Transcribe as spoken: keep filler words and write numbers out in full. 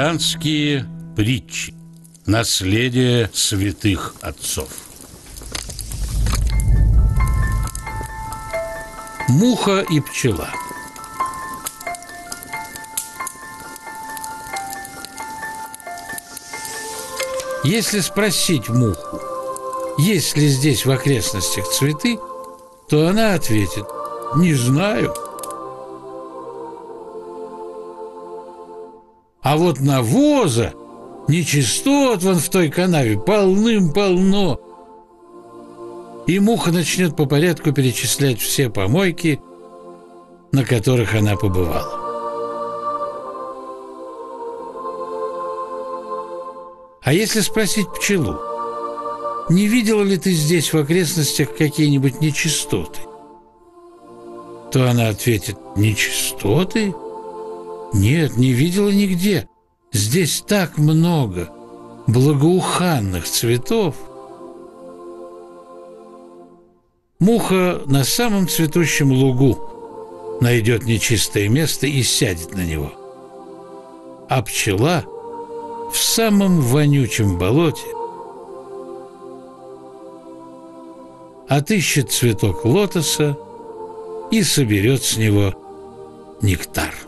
Христианские притчи. Наследие святых отцов. Муха и пчела. Если спросить муху, есть ли здесь в окрестностях цветы, то она ответит: не знаю. А вот навоза, нечистот вон в той канаве полным-полно. И муха начнет по порядку перечислять все помойки, на которых она побывала. А если спросить пчелу, не видела ли ты здесь в окрестностях какие-нибудь нечистоты, то она ответит: нечистоты? Нет, не видела нигде. Здесь так много благоуханных цветов. Муха на самом цветущем лугу найдет нечистое место и сядет на него, а пчела в самом вонючем болоте отыщет цветок лотоса и соберет с него нектар.